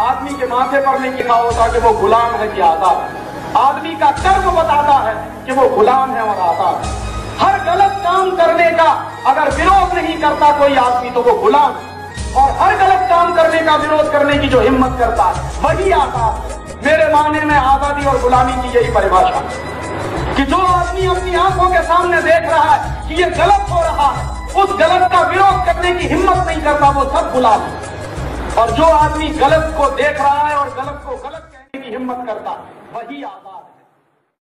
आदमी के माथे पर नहीं लिखा होता कि वो गुलाम है कि आजाद है। आदमी का कर्म बताता है कि वो गुलाम है और आजाद है। हर गलत काम करने का अगर विरोध नहीं करता कोई आदमी तो वो गुलाम है, और हर गलत काम करने का विरोध करने की जो हिम्मत करता है वही आजाद है। मेरे मानने में आजादी और गुलामी की यही परिभाषा है कि जो आदमी अपनी आंखों के सामने देख रहा है कि ये गलत हो रहा है, उस गलत का विरोध करने की हिम्मत नहीं करता, वो सब गुलाम है। और जो आदमी गलत को देख रहा है और गलत को गलत कहने की हिम्मत करता है वही आजाद है।